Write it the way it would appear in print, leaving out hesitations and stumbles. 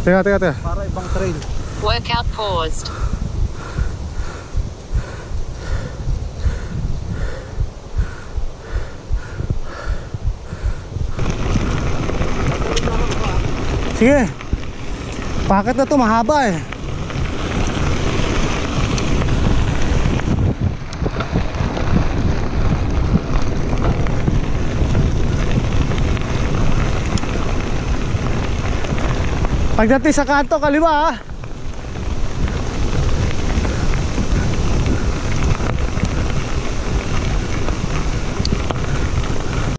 Teka. Para ibang trail. Workout paused. Sige. Packet na to, mahaba eh. Pagdating sa kanto, kaliwa ha.